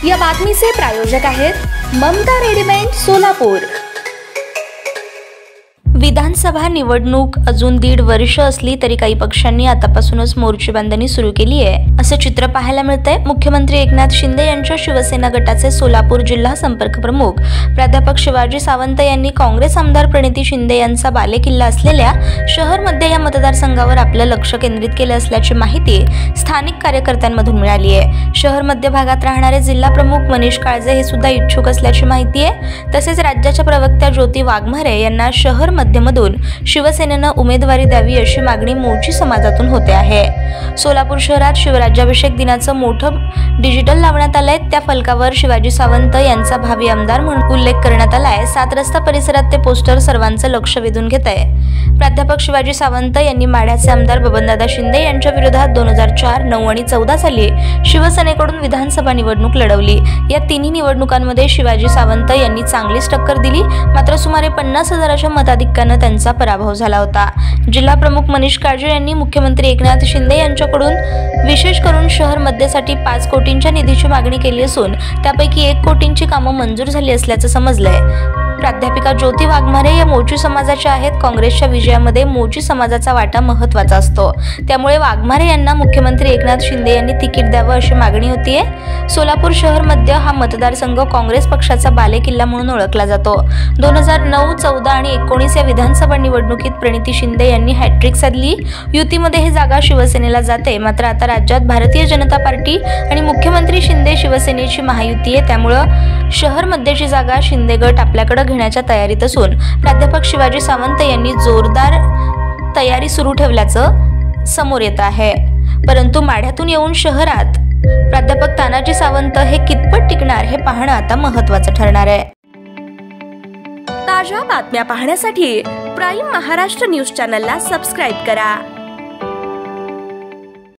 या बातमीचे प्रायोजक आहेत ममता रेडीमेड सोलापूर। विधानसभा निवडणूक अजून 1.5 वर्ष असली तरी काही पक्षांनी आतापासूनच मोर्चेबांधणी सुरू केली आहे, असे चित्र पाहायला मिळते। मुख्यमंत्री एकनाथ शिंदे यांच्या शिवसेना गटाचे सोलापूर जिल्हा संपर्क प्रमुख प्राध्यापक शिवाजी सावंत यांनी काँग्रेस आमदार प्रणिती शिंदे यांचा बालेकिल्ला असलेल्या शहरमध्ये या मतदारसंघावर आपलं लक्ष केंद्रित केले असल्याची माहिती स्थानिक कार्यकर्त्यांमधून मिळाली आहे। शहर मध्य भागात राहणारे जिल्हा प्रमुख मनीष काळजे हे सुद्धा इच्छुक असल्याची माहिती आहे। तसेच राज्याच्या प्रवक्त्या ज्योती वाघमारे यांना शहर मधून शिवसेनेनं उमेदवारी द्यावी अशी मागणी मोची समाजातून होते आहे। सोलापूर शहरात शिवराज्याभिषेक दिनाचं मोठं डिजिटल लावण्यात आलंय। त्या फलकावर शिवाजी सावंत यांचा भावी आमदार म्हणून उल्लेख करण्यात आलाय। 7 रस्ता परिसरात ते पोस्टर सर्वांचं लक्ष वेधून घेत आहे। प्राध्यापक शिवाजी सावंत यांनी माढ्याचे आमदार बबनदादा शिंदे यांच्या विरोधात 2004, 9 आणि 14 साली शिवसेनेकडून विधानसभा निवडणूक लढवली। या तिन्ही निवडणुकांमध्ये शिवाजी सावंत यांनी चांगलीच टक्कर दिली, मात्र सुमारे 50,000च्या मताधिक्याने त्यांचा पराभव झाला होता। जिल्हा प्रमुख मनीष काळजे यांनी मुख्यमंत्री एकनाथ शिंदे यांच्याकडून विशेष करून शहर मध्यसाठी 5 कोटींच्या निधीची मागणी केली असून त्यापैकी 1 कोटींची कामं मंजूर झाली असल्याचं समजलंय। प्राध्यापिका ज्योती वाघमारे या मोची समाजाच्या आहेत। काँग्रेसच्या विजयामध्ये मोची समाजाचा वाटा महत्त्वाचा असतो, त्यामुळे वाघमारे यांना मुख्यमंत्री एकनाथ शिंदे यांनी तिकीट द्यावं अशी मागणी होतीये। सोलापूर शहर मध्य हा मतदारसंघ काँग्रेस पक्षाचा बालेकिल्ला म्हणून ओळखला जातो। 2009, 14 आणि 19 या विधानसभा निवडणुकीत प्रणिती शिंदे यांनी हॅट्रिक साधली। युतीमध्ये ही जागा शिवसेनेला जाते, मात्र आता राज्यात भारतीय जनता पार्टी आणि मुख्यमंत्री शिंदे शिवसेनेची महायुती आहे, त्यामुळे शहर मध्यची जागा शिंदे गट आपल्याकडे घेण्याच्या तयारीत असून प्राध्यापक शिवाजी सावंत यांनी जोरदार तयारी सुरू ठेवल्याचं समोर येत आहे। परंतु माढ्यातून येऊन शहरात प्राध्यापक तानाजी सावंत हे कितपत टिकणार हे पाहणं आता महत्त्वाचं ठरणार आहे। ताज्या बातम्या पाहण्यासाठी प्राईम महाराष्ट्र न्यूज चॅनलला सबस्क्राईब करा।